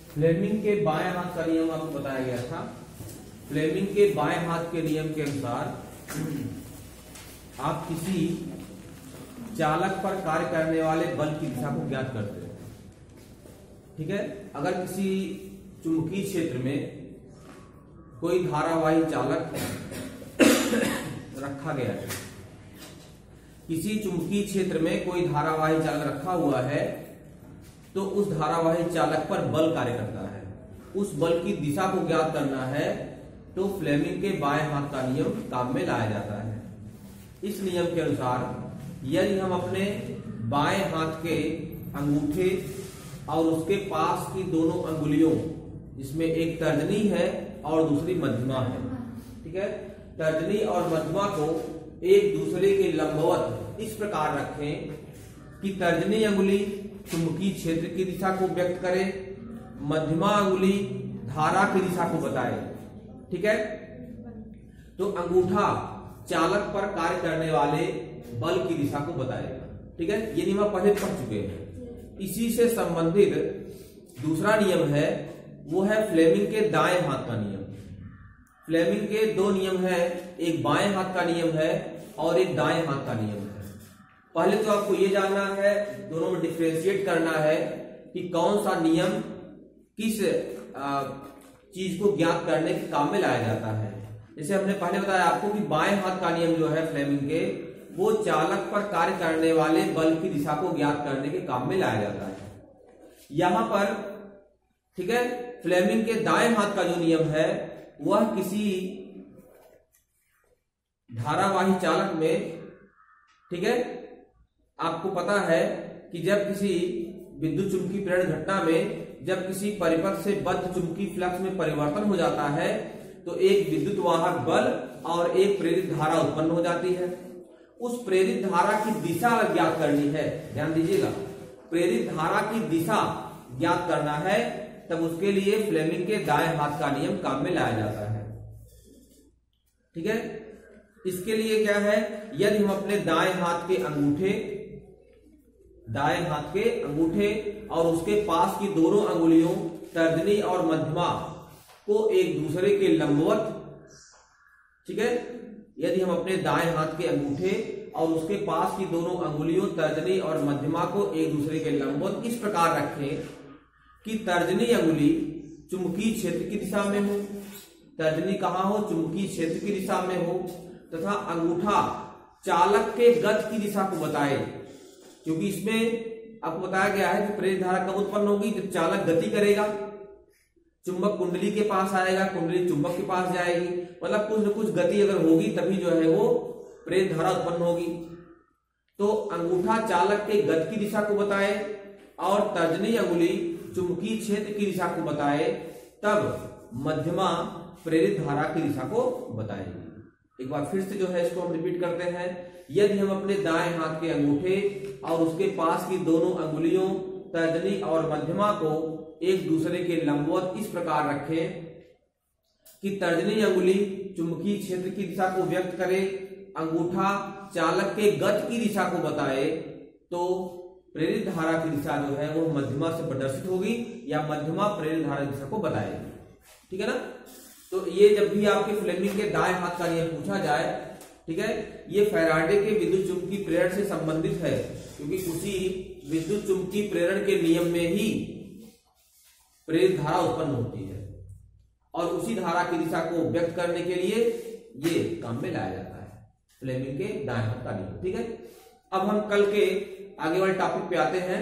Fleming के बाएं हाथ का नियम आपको बताया गया था। फ्लेमिंग के बाएं हाथ के नियम के अनुसार आप किसी चालक पर कार्य करने वाले बल की दिशा को ज्ञात करते हैं। ठीक है, अगर किसी चुंबकीय क्षेत्र में कोई धारावाही चालक रखा गया है, किसी चुंबकीय क्षेत्र में कोई धारावाही चालक रखा हुआ है, तो उस धारावाही चालक पर बल कार्य करता है। उस बल की दिशा को ज्ञात करना है तो फ्लेमिंग के बाएं हाथ का नियम काम में लाया जाता है। इस नियम के अनुसार यदि हम अपने बाएं हाथ के अंगूठे और उसके पास की दोनों अंगुलियों, जिसमें एक तर्जनी है और दूसरी मध्यमा है, ठीक है, तर्जनी और मध्यमा को एक दूसरे के लंबवत इस प्रकार रखें कि तर्जनी अंगुली चुंबकीय क्षेत्र की दिशा को व्यक्त करे, मध्यमा अंगुली धारा की दिशा को बताए। ठीक है, तो अंगूठा चालक पर कार्य करने वाले बल की दिशा को बताएगा। ठीक है, ये नियम पहले पढ़ चुके हैं। इसी से संबंधित दूसरा नियम है, वो है फ्लेमिंग के दाएं हाथ का नियम। फ्लेमिंग के दो नियम है, एक बाएं हाथ का नियम है और एक दाएं हाथ का नियम है। पहले तो आपको ये जानना है, दोनों में डिफरेंशिएट करना है कि कौन सा नियम किस चीज को ज्ञात करने के काम में लाया जाता है। जैसे हमने पहले बताया आपको कि बाएं हाथ का नियम जो है फ्लेमिंग के, वो चालक पर कार्य करने वाले बल की दिशा को ज्ञात करने के काम में लाया जाता है। यहां पर ठीक है, फ्लेमिंग के दाएं हाथ का जो नियम है वह किसी धारावाही चालक में, ठीक है, आपको पता है कि जब किसी विद्युत चुंबकीय प्रेरण घटना में जब किसी परिपथ से बद्ध चुंबकीय फ्लक्स में परिवर्तन हो जाता है तो एक विद्युत वाहक बल और एक प्रेरित धारा उत्पन्न हो जाती है। उस प्रेरित धारा की दिशा ज्ञात करनी है, ध्यान दीजिएगा, प्रेरित धारा की दिशा ज्ञात करना है, तब उसके लिए फ्लेमिंग के दाएं हाथ का नियम काम में लाया जाता है। ठीक है, इसके लिए क्या है, यदि हम अपने दाएं हाथ के अंगूठे और उसके पास की दोनों अंगुलियों तर्जनी और मध्यमा को एक दूसरे के लंबवत, ठीक है, यदि हम अपने दाएं हाथ के अंगूठे और उसके पास की दोनों अंगुलियों तर्जनी और मध्यमा को एक दूसरे के लंबवत इस प्रकार रखें कि तर्जनी अंगुली चुंबकीय क्षेत्र की दिशा में हो, तर्जनी कहां हो, चुंबकीय क्षेत्र की दिशा में हो, तथा अंगूठा चालक के गति की दिशा को बताए। क्योंकि इसमें आपको बताया गया है कि प्रेरित धारा कब उत्पन्न होगी, जब चालक गति करेगा, चुंबक कुंडली के पास आएगा, कुंडली चुंबक के पास जाएगी, मतलब कुछ न कुछ गति अगर होगी तभी जो है वो प्रेरित धारा उत्पन्न होगी। तो अंगूठा चालक के गति की दिशा को बताए और तर्जनी अंगुली चुंबकीय क्षेत्र की दिशा को बताए, तब मध्यमा प्रेरित धारा की दिशा को बताएगी। एक बार फिर से जो है इसको हम रिपीट करते हैं। यदि हम अपने दाएं हाथ के अंगूठे और उसके पास की दोनों अंगुलियों तर्जनी और मध्यमा को एक दूसरे के लंबवत इस प्रकार रखें कि तर्जनी अंगुली चुंबकीय क्षेत्र की दिशा को व्यक्त करे, अंगूठा चालक के गति की दिशा को बताए, तो प्रेरित धारा की दिशा जो है वो मध्यमा से प्रदर्शित होगी या मध्यमा प्रेरित धारा की दिशा को बताएगी। ठीक है ना, तो ये जब भी आपके फ्लेमिंग के दाएं हाथ का नियम पूछा जाए, ठीक है, ये फैराडे के विद्युत चुंबकीय प्रेरण से संबंधित है, क्योंकि उसी विद्युत चुंबकीय प्रेरण के नियम में ही प्रेरित धारा उत्पन्न होती है और उसी धारा की दिशा को व्यक्त करने के लिए ये काम में लाया जाता है, फ्लेमिंग के दाएं हाथ का नियम। ठीक है, अब हम कल के आगे वाले टॉपिक पे आते हैं।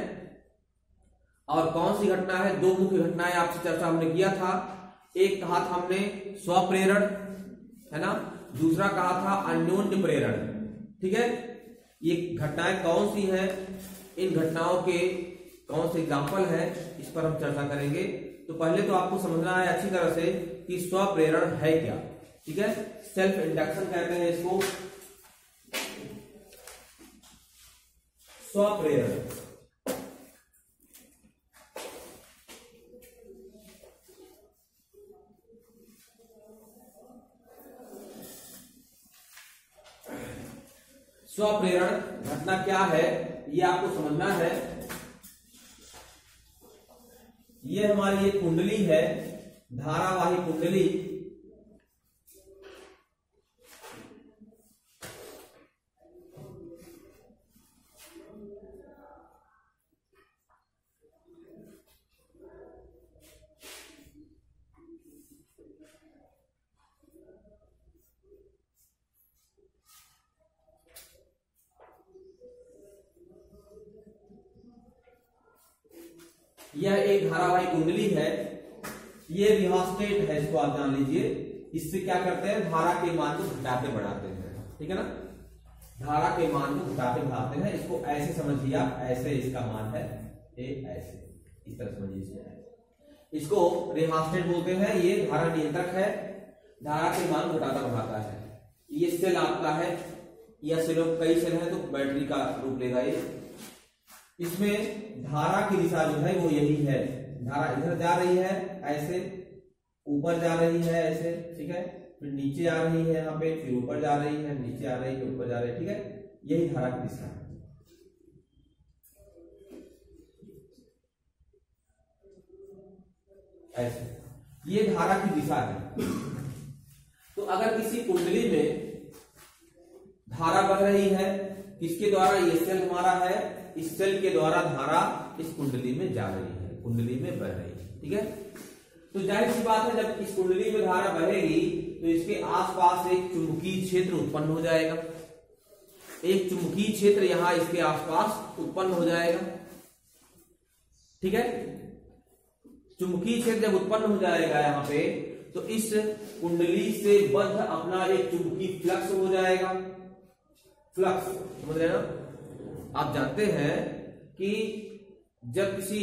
और कौन सी घटना है, दो मुख्य घटनाएं आपसे चर्चा हमने किया था। एक कहा था हमने स्वप्रेरण, है ना, दूसरा कहा था अन्योन्य प्रेरण। ठीक है, ये घटनाएं कौन सी हैं, इन घटनाओं के कौन से एग्जाम्पल है, इस पर हम चर्चा करेंगे। तो पहले तो आपको समझना है अच्छी तरह से कि स्वप्रेरण है क्या। ठीक है, सेल्फ इंडक्शन कहते हैं इसको, स्वप्रेरण। स्वप्रेरण घटना क्या है ये आपको समझना है। ये हमारी ये कुंडली है, धारावाही कुंडली। यह एक धारावाही कुंडली है, ये रिहास्टेट है, इसको आप जान लीजिए। इससे क्या करते हैं, धारा के मान को घटाते बढ़ाते हैं, ठीक है ना, धारा के मान को घटाते बढ़ाते हैं। इसको ऐसे समझिए आप, ऐसे इसका मान है, ऐसे इस तरह समझिए। इसको रिहास्टेट बोलते हैं। ये धारा नियंत्रक है, धारा के मान घटाता बढ़ाता है। ये सेल आपका है, या सेल कई सेल है तो बैटरी का रूप लेगा ये। इसमें धारा की दिशा जो है वो यही है, धारा इधर जा रही है ऐसे, ऊपर जा रही है ऐसे, ठीक है, फिर नीचे आ रही है यहाँ पे, फिर ऊपर जा रही है, नीचे आ रही है, ऊपर जा रही है, ठीक है, यही धारा की दिशा है। ऐसे ये धारा की दिशा है। तो अगर किसी कुंडली में धारा बह रही है, किसके द्वारा, ये सेल हमारा है, इस सेल के द्वारा धारा इस कुंडली में जा रही है, कुंडली में बह रही है, ठीक है। तो जाहिर सी बात है, जब इस कुंडली में धारा बहेगी तो इसके आसपास एक चुंबकीय क्षेत्र उत्पन्न हो जाएगा। एक चुंबकीय क्षेत्र यहां इसके आसपास उत्पन्न हो जाएगा, ठीक है। चुंबकीय क्षेत्र जब उत्पन्न हो जाएगा यहाँ पे, तो इस कुंडली से बद्ध अपना एक चुंबकीय फ्लक्स हो जाएगा। फ्लक्स समझ रहे ना, आप जानते हैं कि जब किसी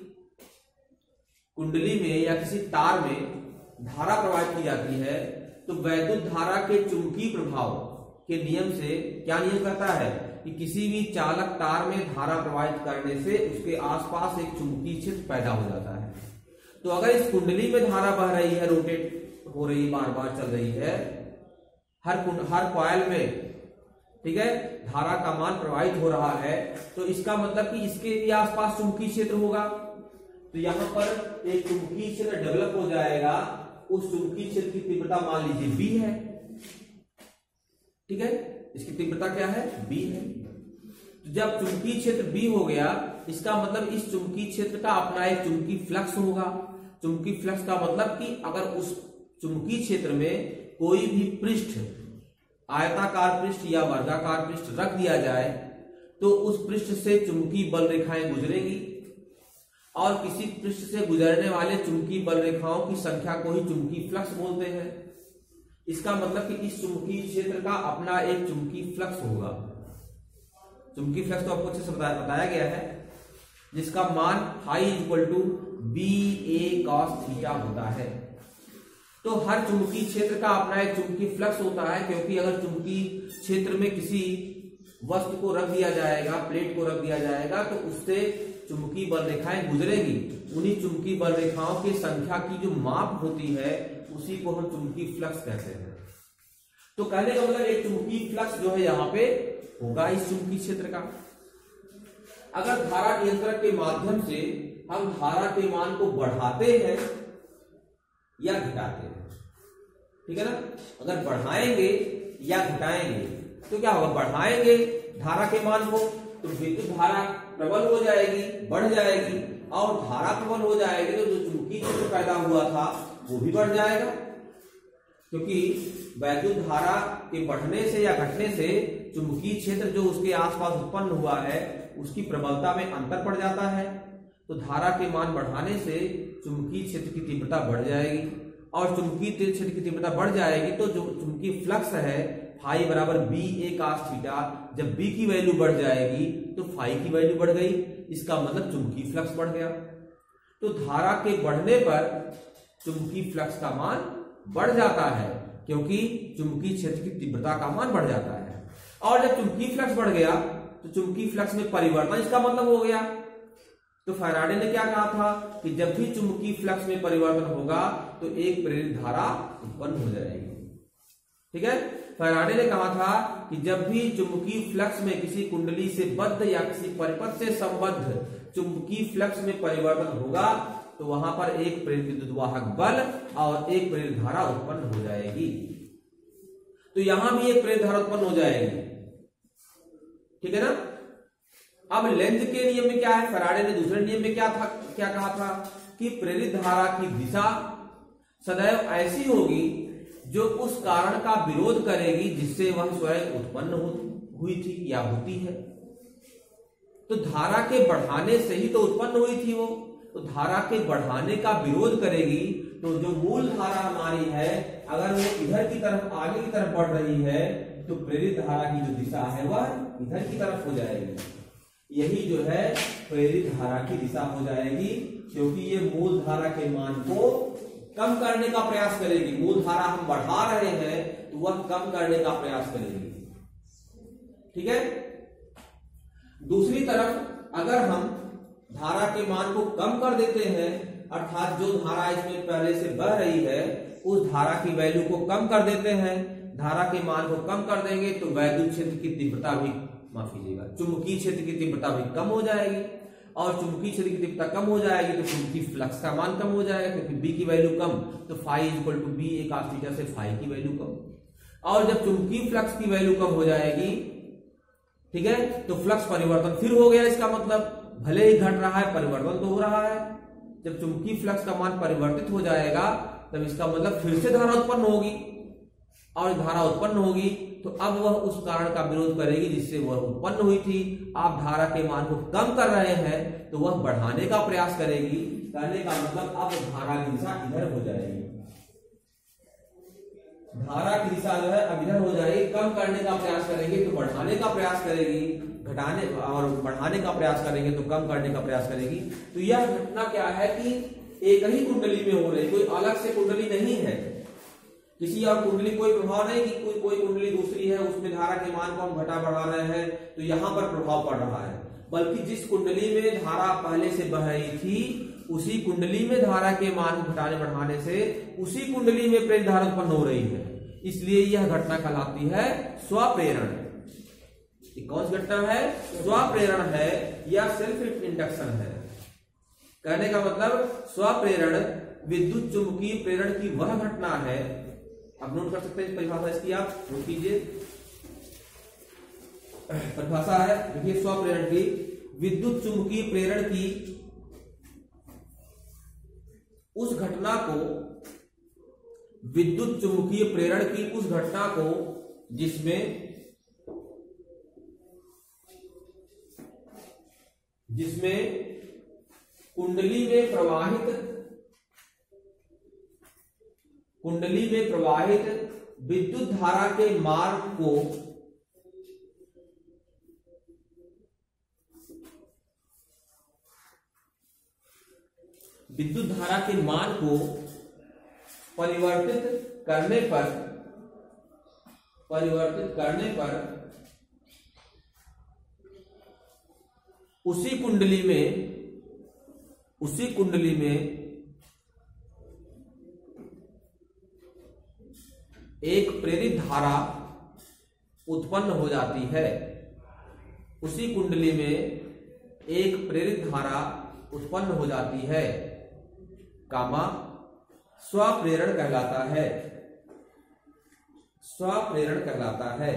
कुंडली में या किसी तार में धारा प्रवाहित की जाती है तो वैद्युत धारा के चुंबकीय प्रभाव के नियम से क्या नियम कहता है कि किसी भी चालक तार में धारा प्रवाहित करने से उसके आसपास एक चुंबकीय क्षेत्र पैदा हो जाता है। तो अगर इस कुंडली में धारा बह रही है, रोटेट हो रही है, बार बार चल रही है, हर कॉइल में, ठीक है, धारा का मान प्रवाहित हो रहा है, तो इसका मतलब कि इसके भी आसपास चुंबकीय क्षेत्र होगा। तो यहां पर एक चुंबकीय क्षेत्र डेवलप हो जाएगा। उस चुंबकीय क्षेत्र की तीव्रता मान लीजिए बी है, ठीक है, इसकी तीव्रता क्या है, बी है। तो जब चुंबकीय क्षेत्र बी हो गया, इसका मतलब इस चुंबकीय क्षेत्र का अपना एक चुंबकीय फ्लक्स होगा। चुंबकीय फ्लक्स का मतलब कि अगर उस चुंबकीय क्षेत्र में कोई भी पृष्ठ, आयताकार पृष्ठ या वर्गाकार पृष्ठ रख दिया जाए तो उस पृष्ठ से चुंबकीय बल रेखाएं गुजरेंगी, और किसी पृष्ठ से गुजरने वाले चुंबकीय बल रेखाओं की संख्या को ही चुंबकीय फ्लक्स बोलते हैं। इसका मतलब कि इस चुंबकीय क्षेत्र का अपना एक चुंबकीय फ्लक्स होगा। चुंबकीय फ्लक्स तो आपको अच्छे से बताया गया है, जिसका मान phi equal to B A cos theta होता है। तो हर चुंबकीय क्षेत्र का अपना एक चुंबकीय फ्लक्स होता है, क्योंकि अगर चुंबकीय क्षेत्र में किसी वस्तु को रख दिया जाएगा, प्लेट को रख दिया जाएगा, तो उससे चुंबकीय बल रेखाएं गुजरेगी। उन्हीं चुंबकीय बल रेखाओं की संख्या की जो माप होती है उसी को हम चुंबकीय फ्लक्स कहते हैं। तो कहने का मतलब एक चुंबकीय फ्लक्स जो है यहाँ पे होगा इस चुंबकीय क्षेत्र का। अगर धारा नियंत्रक के माध्यम से हम धारा के मान को बढ़ाते हैं या घटाते हैं, ठीक है ना, अगर बढ़ाएंगे या घटाएंगे तो क्या होगा, बढ़ाएंगे धारा के मान को तो विद्युत धारा प्रबल हो जाएगी, बढ़ जाएगी, और धारा प्रबल हो जाएगी तो जो चुंबकीय क्षेत्र पैदा हुआ था वो भी बढ़ जाएगा, क्योंकि वैद्युत धारा के बढ़ने से या घटने से चुंबकीय क्षेत्र जो उसके आसपास उत्पन्न हुआ है उसकी प्रबलता में अंतर पड़ जाता है। तो धारा के मान बढ़ाने से चुंबकीय क्षेत्र की तीव्रता बढ़ जाएगी, और चुंबकीय क्षेत्र की तीव्रता बढ़ जाएगी तो जो चुंबकीय फ्लक्स है फाई बराबर बी ए कॉस थीटा, जब बी की वैल्यू बढ़ जाएगी तो फाई की वैल्यू बढ़ गई, इसका मतलब चुंबकीय फ्लक्स बढ़ गया। तो धारा के बढ़ने पर चुंबकीय फ्लक्स का मान बढ़ जाता है, क्योंकि चुंबकीय क्षेत्र की तीव्रता का मान बढ़ जाता है। और जब चुंबकीय फ्लक्स बढ़ गया तो चुंबकीय फ्लक्स में परिवर्तन इसका मतलब हो गया। तो फैराडे ने क्या कहा था कि जब भी चुंबकीय फ्लक्स में परिवर्तन होगा तो एक प्रेरित धारा उत्पन्न हो जाएगी, ठीक है। फैराडे ने कहा था कि जब भी चुंबकीय फ्लक्स में किसी कुंडली से बद्ध या किसी परिपथ से संबद्ध चुंबकीय फ्लक्स में परिवर्तन होगा तो वहां पर एक प्रेरित विद्युत वाहक बल और एक प्रेरित धारा उत्पन्न हो जाएगी। तो यहां भी एक प्रेरित धारा उत्पन्न हो जाएगी, ठीक है ना। अब लेंज के नियम में क्या है, फैराडे ने दूसरे नियम में क्या कहा था कि प्रेरित धारा की दिशा सदैव ऐसी होगी जो उस कारण का विरोध करेगी जिससे वह स्वयं उत्पन्न हुई थी या होती है। तो धारा के बढ़ाने से ही तो उत्पन्न हुई थी वो, तो धारा के बढ़ाने का विरोध करेगी। तो जो मूल धारा हमारी है अगर वो इधर की तरफ आगे की तरफ बढ़ रही है तो प्रेरित धारा की जो दिशा है वह इधर की तरफ हो जाएगी। यही जो है प्रेरित धारा की दिशा हो जाएगी, क्योंकि ये मूल धारा के मान को कम करने का प्रयास करेगी। मूल धारा हम बढ़ा रहे हैं तो वह कम करने का प्रयास करेगी, ठीक है। दूसरी तरफ अगर हम धारा के मान को कम कर देते हैं, अर्थात जो धारा इसमें पहले से बह रही है उस धारा की वैल्यू को कम कर देते हैं, धारा के मान को कम कर देंगे तो वैद्युत क्षेत्र की तीव्रता भी, माफ कीजिएगा, चुंबकीय क्षेत्र की तीव्रता भी कम हो जाएगी। और चुंबकीय क्षेत्र की तीव्रता कम हो जाएगी तो चुंबकीय फ्लक्स का मान कम हो जाएगा, क्योंकि बी की वैल्यू कम तो फाई इक्वल टू बी एक cos थीटा से फाई की वैल्यू कम। और जब चुंबकीय फ्लक्स की वैल्यू कम हो जाएगी, ठीक है, तो फ्लक्स परिवर्तन फिर हो गया। इसका मतलब भले ही घट रहा है परिवर्तन तो हो रहा है। जब चुंबकीय फ्लक्स का मान परिवर्तित हो जाएगा तब इसका मतलब फिर से धारा उत्पन्न होगी, और धारा उत्पन्न होगी तो अब वह उस कारण का विरोध करेगी जिससे वह उत्पन्न हुई थी। आप धारा के मान को कम कर रहे हैं तो वह बढ़ाने का प्रयास करेगी। कहने का मतलब अब धारा की दिशा इधर हो जाएगी, धारा की दिशा जो है अब इधर हो जाएगी। कम करने का प्रयास करेंगे तो बढ़ाने का प्रयास करेगी, घटाने और बढ़ाने का प्रयास करेंगे तो कम करने का प्रयास करेगी। तो यह घटना क्या है कि एक ही कुंडली में हो रही, कोई अलग से कुंडली नहीं है, किसी और कुंडली कोई प्रभाव नहीं कि कोई कुंडली दूसरी है उसमें धारा के मान को हम घटा बढ़ा रहे हैं तो यहां पर प्रभाव पड़ रहा है, बल्कि जिस कुंडली में धारा पहले से बह रही थी उसी कुंडली में धारा के मान को घटाने बढ़ाने से उसी कुंडली में प्रेरित धारा उत्पन्न हो रही है। इसलिए यह घटना कहलाती है स्वप्रेरण। कौन सी घटना है? स्वप्रेरण है या सेल्फ इंडक्शन है। कहने का मतलब स्वप्रेरण विद्युत चुंबकीय प्रेरण की वह घटना है, आप नोट कर सकते हैं परिभाषा इसकी, आप नोट कीजिए। परिभाषा है, देखिए, स्वप्रेरण की विद्युत चुंबकीय प्रेरण की उस घटना को, विद्युत चुंबकीय प्रेरण की उस घटना को जिसमें कुंडली में प्रवाहित विद्युत धारा के मार्ग को परिवर्तित करने पर उसी कुंडली में एक प्रेरित धारा उत्पन्न हो जाती है। उसी कुंडली में एक प्रेरित धारा उत्पन्न हो जाती है, कामा स्वप्रेरण कहलाता है। स्वप्रेरण कहलाता है।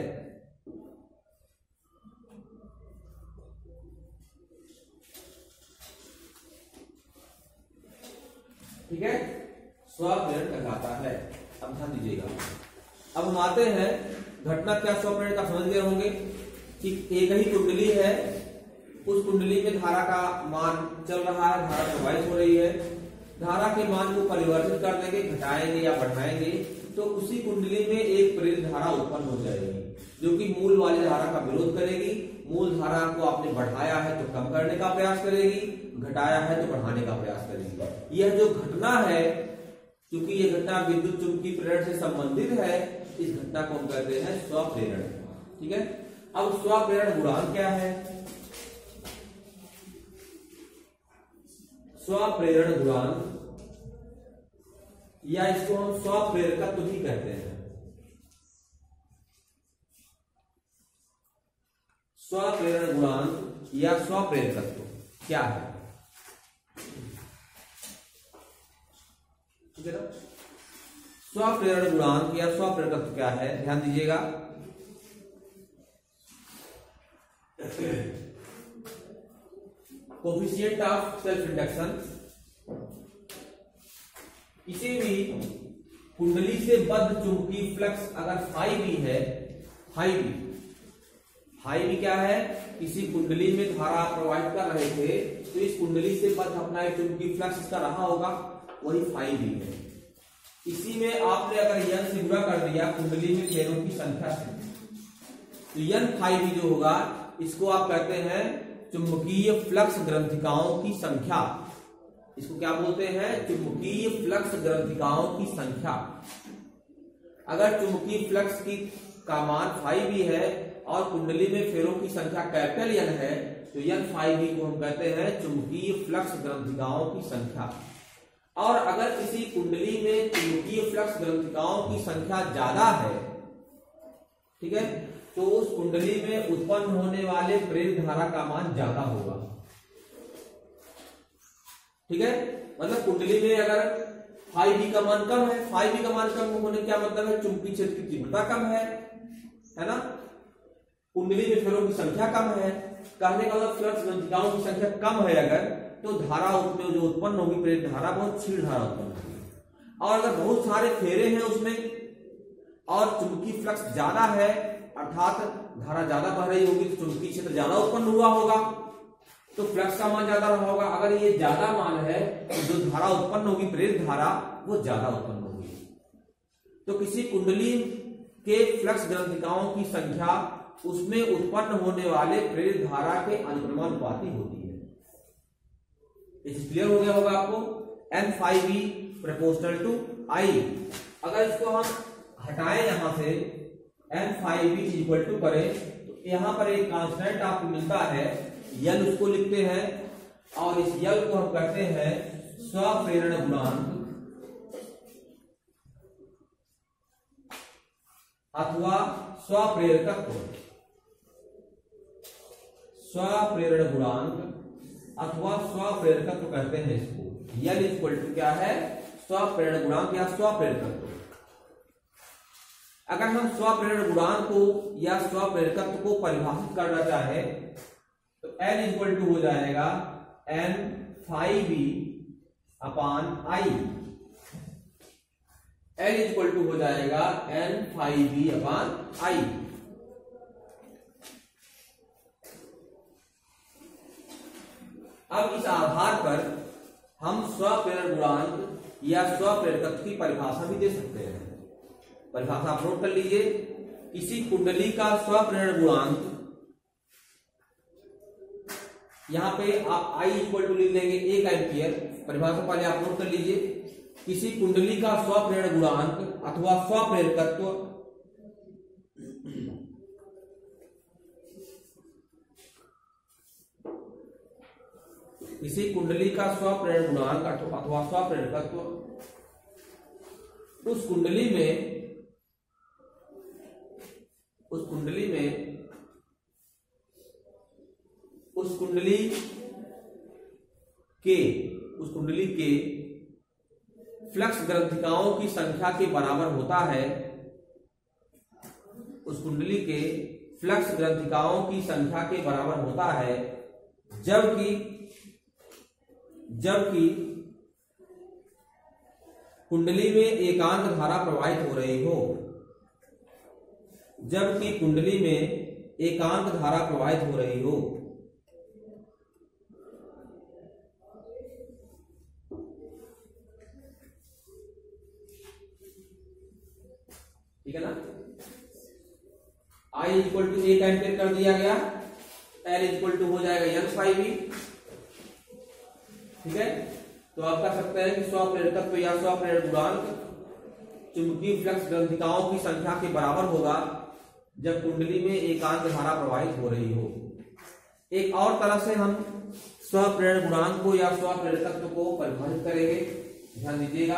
ठीक है, स्वप्रेरण कहलाता है। अब ध्यान दीजिएगा, अब हम आते हैं घटना क्या स्वप्रेरण का समझ गए होंगे कि एक ही कुंडली है, उस कुंडली में धारा का मान चल रहा है, धारा प्रवाहित हो रही है, धारा के मान को परिवर्तित कर देंगे, घटाएंगे या बढ़ाएंगे तो उसी कुंडली में एक प्रेरित धारा उत्पन्न हो जाएगी जो कि मूल वाली धारा का विरोध करेगी। मूल धारा को आपने बढ़ाया है तो कम करने का प्रयास करेगी, घटाया है तो बढ़ाने का प्रयास करेगी। यह जो घटना है, क्योंकि यह घटना विद्युत चुंबकीय प्रेरण से संबंधित है, इस घटना को हम कहते हैं स्वप्रेरण। ठीक है, अब स्वप्रेरण गुणांक क्या है? स्वप्रेरण गुणांक या इसको हम स्वप्रेरकत्व भी कहते हैं। स्वप्रेरण गुणांक या स्वप्रेरकत्व क्या है? ठीक है ना। स्वप्रेरण गुणांक या स्वप्रेरकत्व क्या है, ध्यान दीजिएगा। कोफिशिएंट ऑफ सेल्फ इंडक्शन, किसी भी कुंडली से बद्ध चुंबकीय फ्लक्स अगर फाई है, फाई क्या है, किसी कुंडली में धारा प्रवाहित कर रहे थे तो इस कुंडली से बद्ध अपना एक चुंबकीय फ्लक्स इसका रहा होगा, वही फाई है। इसी में आपने अगर यन से गुणा कर दिया कुंडली में फेरों की संख्या से, तो यन फाई जो होगा इसको आप कहते हैं चुंबकीय फ्लक्स ग्रंथिकाओं की संख्या। इसको क्या बोलते हैं, चुंबकीय फ्लक्स ग्रंथिकाओं की संख्या। अगर चुंबकीय फ्लक्स की का मान फाई भी है और कुंडली में फेरों की संख्या कैपिटल एन है, तो एन फाई भी को हम कहते हैं चुंबकीय फ्लक्स ग्रंथिकाओं की संख्या। और अगर किसी कुंडली में चुंबकीय फ्लक्स ग्रंथिकाओं की संख्या ज्यादा है, ठीक है, तो उस कुंडली में उत्पन्न होने वाले प्रेरित धारा का मान ज्यादा होगा। ठीक है, मतलब कुंडली में अगर फाई भी का मान कम है, फाई भी का मान कम होने क्या मतलब है, चुंबकीय क्षेत्र की तीव्रता कम है ना, कुंडली में फेरों की संख्या कम है, कहने का मतलब फ्लक्स ग्रंथिकाओं की संख्या कम है अगर, तो धारा उसमें जो उत्पन्न होगी प्रेरित धारा बहुत क्षीण धारा उत्पन्न होगी। और अगर बहुत सारे फेरे हैं उसमें और चुंबकीय फ्लक्स ज्यादा है, अर्थात धारा ज्यादा बह रही होगी तो चुंबकीय क्षेत्र ज्यादा उत्पन्न हुआ होगा, तो फ्लक्स का मान ज्यादा रहा होगा। अगर ये ज्यादा मान है तो जो धारा उत्पन्न होगी प्रेरित धारा वो ज्यादा उत्पन्न होगी। तो किसी कुंडली के फ्लक्स ग्रंथिकाओं की संख्या उसमें उत्पन्न होने वाले प्रेरित धारा के अनुक्रमानुपाती होती है। इस क्लियर हो गया होगा आपको। N phi B proportional to I. अगर इसको हम हटाएं यहां से, N phi B equal to करें, तो यहां पर एक कांस्टेंट आपको मिलता है, यल उसको लिखते हैं और इस यल को हम कहते हैं स्वप्रेरण गुणांक अथवा स्वप्रेरकत्व। स्वप्रेरण गुणांक अथवा स्वप्रेरकत्व कहते हैं इसको। यल इक्वल टू क्या है, स्वप्रेरण गुणांक या स्वप्रेरकत्व। अगर हम स्वप्रेरण गुणांक को या स्वप्रेरकत्व को परिभाषित करना चाहे तो N इक्वल टू हो जाएगा N phi B upon I. N equal to हो जाएगा N phi B upon I. अब इस आधार पर हम स्वप्रेरण गुणांक या स्वप्रेरकत्व की परिभाषा भी दे सकते हैं। परिभाषा आप नोट कर लीजिए। किसी कुंडली का स्वप्रेरण गुणांक, यहां पे आप I इक्वल टू लिख देंगे 1 एम्पियर। परिभाषा पहले आप नोट कर लीजिए। किसी कुंडली का स्वप्रेरण गुणांक अथवा स्वप्रेरकत्व किसी कुंडली का स्वप्रेरण गुणांक अथवा स्वप्रेरकत्व उस कुंडली के फ्लक्स ग्रंथिकाओं की संख्या के बराबर होता है। उस कुंडली के फ्लक्स ग्रंथिकाओं की संख्या के बराबर होता है जबकि कुंडली में एकांक धारा प्रवाहित हो रही हो। जबकि कुंडली में एकांक धारा प्रवाहित हो रही हो। ठीक है ना। I इक्वल टू 1 एम्पियर कर दिया गया। L इक्वल टू हो जाएगा N फाई बी। ठीक है, तो आप कह सकते हैं कि स्वप्रेरकत्व या स्वप्रेरण गुणांक चुंबकीय फ्लक्स ग्रंथिकाओं की संख्या के बराबर होगा जब कुंडली में एकांक धारा प्रवाहित हो रही हो। एक और तरह से हम स्वप्रेरण गुणांक को या स्वप्रेरकत्व को परिभाषित करेंगे, ध्यान दीजिएगा।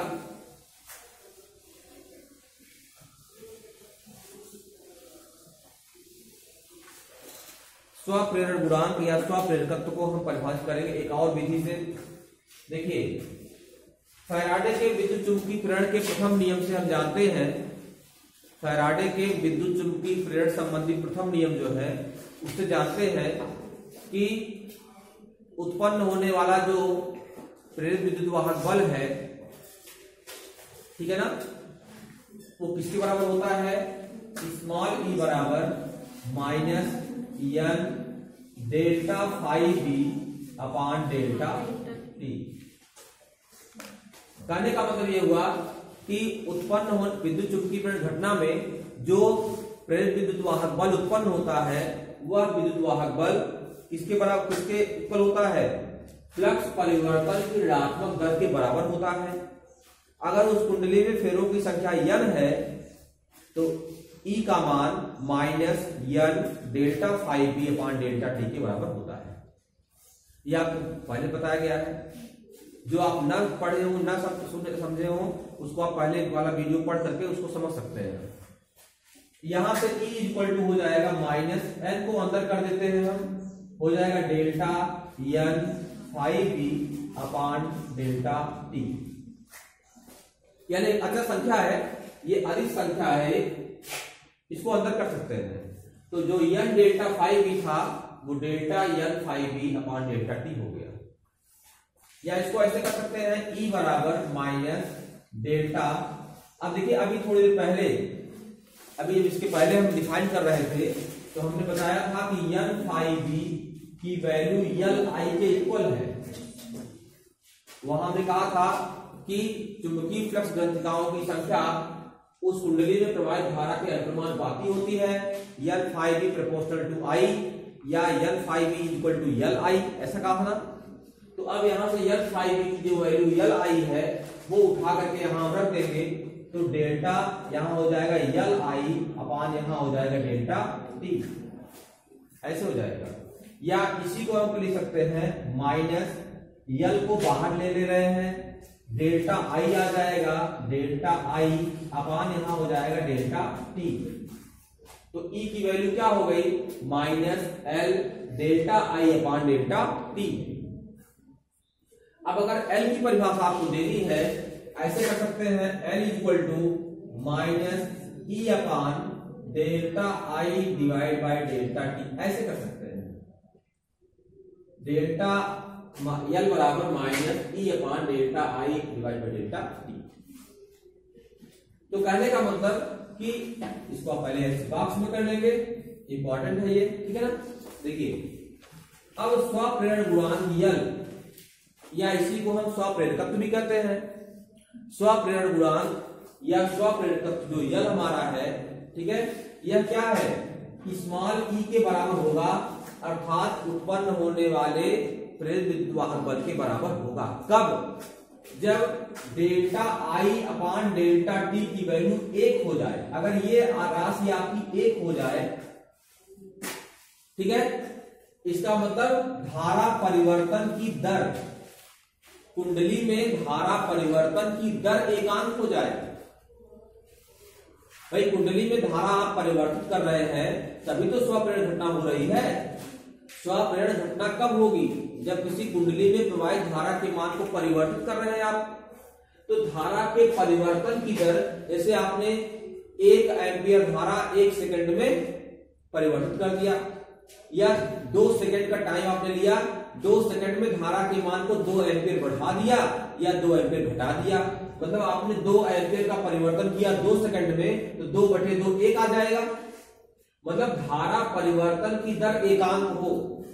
स्वप्रेरण गुणांक या स्वप्रेरकत्व को हम परिभाषित करेंगे एक और विधि से। देखिए, फैराडे के विद्युत चुंबकीय प्रेरण के प्रथम नियम से हम जानते हैं, फैराडे के विद्युत चुंबकीय प्रेरण संबंधी प्रथम नियम जो है उससे जानते हैं कि उत्पन्न होने वाला जो प्रेरित विद्युत वाहक बल है, ठीक है ना, वो किसके बराबर होता है, स्मॉल ई बराबर minus N delta phi B upon delta T. कहने का मतलब ये हुआ कि उत्पन्न हो विद्युत चुंबकीय प्रेरण घटना में जो प्रेरित विद्युत वाहक बल उत्पन्न होता है वह विद्युत वाहक बल किसके बराबर, किसके इक्वल होता है, फ्लक्स परिवर्तन की ऋणात्मक दर के बराबर होता है। अगर उस कुंडली में फेरों की संख्या n है तो E का मान minus N delta phi B upon delta T के बराबर होता है। यह आपको पहले बताया गया है, जो आप न पढ़े हो न समझे हो उसको आप पहले वाला वीडियो पढ़ करके उसको समझ सकते हैं। यहां से E इक्वल टू हो जाएगा माइनस n को अंदर कर देते हैं हम, हो जाएगा delta N phi B upon delta T. यानी अचर संख्या है, ये अदिश संख्या है, इसको अंदर कर सकते हैं। तो जो एन डेल्टा फाई बी था वो delta N phi B upon delta T हो गया। या इसको ऐसे कर सकते हैं E बराबर माइनस डेल्टा। अब देखिए अभी थोड़ी देर पहले, अभी इसके पहले हम डिफाइन कर रहे थे तो हमने बताया था कि एन फाई बी की वैल्यू एल आई के इक्वल है। वहां हमने कहा था कि चुंबकीय फ्लक्स ग्रंथिकाओं की संख्या उस कुंडली में प्रवाहित धारा के अनुपाती होती है, L phi B proportional to I या L phi B equal to L I, ऐसा कहा ना। तो अब यहां से एल फाई बी की जो वैल्यू एल आई है वो उठा करके यहां रख देंगे, तो डेल्टा यहां हो जाएगा एल आई अपॉन यहां हो जाएगा डेल्टा टी, ऐसे हो जाएगा। या इसी को हम लिख सकते हैं माइनस एल को बाहर ले रहे हैं, डेल्टा आई आ जाएगा, डेल्टा आई अपॉन यहां हो जाएगा डेल्टा टी। तो E की वैल्यू क्या हो गई, minus L delta I upon delta T. अब अगर L की परिभाषा आपको देनी है ऐसे कर सकते हैं, L equal to minus E upon delta I divide by delta T, ऐसे कर सकते हैं। डेल्टा L बराबर minus E upon delta I divide by delta T. तो कहने का मतलब कि इसको आप पहले इस बॉक्स में कर लेंगे, इंपॉर्टेंट है ये, ठीक है ना। देखिए अब स्वप्रेरण गुणांक L या इसी को हम स्वप्रेरकत्व भी कहते हैं। स्वप्रेरण गुणांक या स्वप्रेरकत्व जो L हमारा है, ठीक है, यह क्या है, स्मॉल e के बराबर होगा, अर्थात उत्पन्न होने वाले प्रेरित विद्युत वाहक बल के बराबर होगा। कब, जब delta I upon delta T की वैल्यू 1 हो जाए। अगर ये राशि आपकी 1 हो जाए, ठीक है, इसका मतलब धारा परिवर्तन की दर, कुंडली में धारा परिवर्तन की दर एकांक हो जाए। भाई कुंडली में धारा आप परिवर्तित कर रहे हैं तभी तो स्वप्रेरण घटना हो रही है। स्वप्रेरण घटना कब होगी, जब किसी कुंडली में प्रवाहित धारा के मान को परिवर्तित कर रहे हैं आप। तो धारा के परिवर्तन की दर, जैसे आपने 1 एम्पियर धारा 1 सेकंड में परिवर्तित कर दिया, या 2 सेकंड का टाइम आपने लिया, 2 सेकंड में धारा के मान को 2 एम्पियर बढ़ा दिया या 2 एम्पियर घटा दिया, मतलब आपने 2 एम्पियर का परिवर्तन किया 2 सेकंड में, तो 2/2 1 आ जाएगा। मतलब धारा परिवर्तन की दर एकांक हो।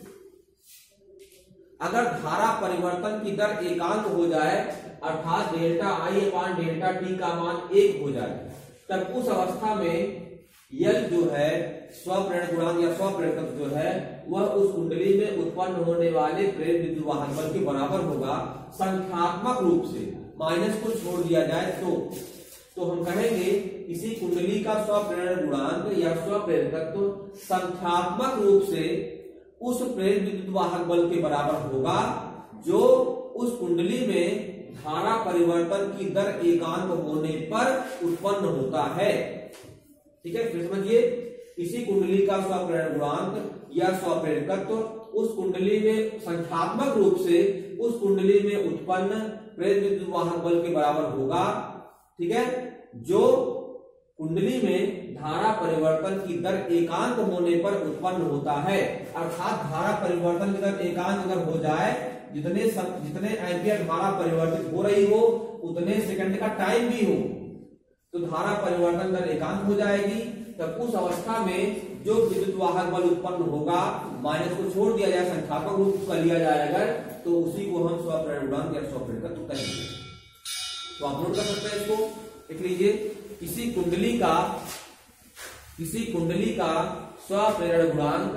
अगर धारा परिवर्तन की दर एकांक हो जाए, अर्थात delta I upon delta T का मान 1 हो जाए, तब उस अवस्था में L जो है स्वप्रेरण गुणांक या स्वप्रेरकत्व जो है वह उस कुंडली में उत्पन्न होने वाले प्रेरित विद्युत वाहक बल के बराबर होगा। संख्यात्मक रूप से माइनस को छोड़ दिया जाए तो हम कहेंगे किसी कुंडली का स्वप्रेरण गुणांक या स्वप्रेरकत्व संख्यात्मक रूप से उस प्रेरित विद्युत वाहक बल के बराबर होगा जो उस कुंडली में धारा परिवर्तन की दर एकांक होने पर उत्पन्न होता है। ठीक है, फिर समझिए, किसी कुंडली का स्वप्रेरण गुणांक या स्वप्रेरकत्व उस कुंडली में संख्यात्मक रूप से उस कुंडली में उत्पन्न प्रेरित विद्युत वाहक बल के बराबर होगा, ठीक है, जो कुंडली में धारा परिवर्तन की दर एकांक होने पर उत्पन्न होता है। अर्थात धारा परिवर्तन की दर एकांक अगर हो जाए, जितने एम्पियर धारा परिवर्तित हो रही हो उतने सेकंड का टाइम भी हो, तो धारा परिवर्तन दर एकांक हो जाएगी। तब उस अवस्था में जो विद्युत वाहक बल उत्पन्न होगा, माइनस को छोड़ दिया जाए, संख्यात्मक रूप का लिया जाएगा, तो उसी को हम स्वप्रेरण गुणांक या स्वप्रेरकत्व कहेंगे। तो आप नोट कर सकते हैं इसको, लिख लीजिए। किसी कुंडली का स्वप्रेरण गुणांक,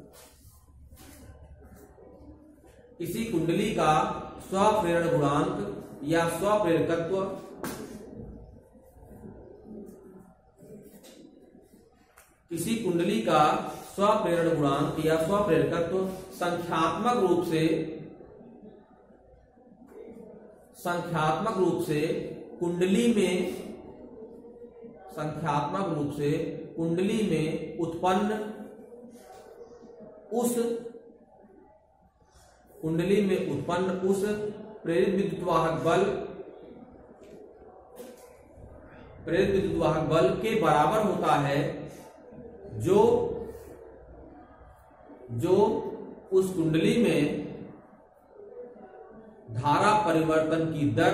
किसी कुंडली का स्वप्रेरण गुणांक या स्वप्रेरकत्व किसी कुंडली का स्वप्रेरण गुणांक या स्वप्रेरकत्व संख्यात्मक रूप से कुंडली में उत्पन्न उस प्रेरित विद्युत वाहक बल के बराबर होता है, जो उस कुंडली में धारा परिवर्तन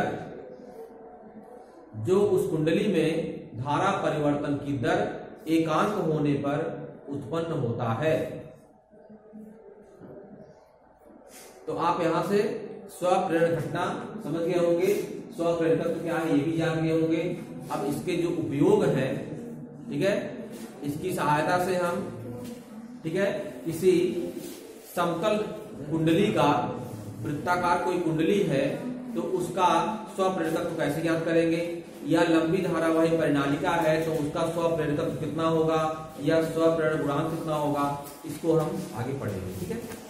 की दर एकांक होने पर उत्पन्न होता है। तो आप यहां से स्वप्रेरण घटना समझ गए होंगे, स्वप्रेरकत्व क्या है ये भी जान गए होंगे। अब इसके जो उपयोग है, ठीक है, इसकी सहायता से हम, ठीक है, किसी समतल कुंडली का, वृत्ताकार कोई कुंडली है तो उसका स्वप्रेरकत्व कैसे ज्ञात करेंगे, या लंबी धारावाही परिनालिका है तो उसका स्वप्रेरकत्व कितना होगा या स्वप्रेरण गुणांक कितना होगा, इसको हम आगे पढ़ेंगे, ठीक है।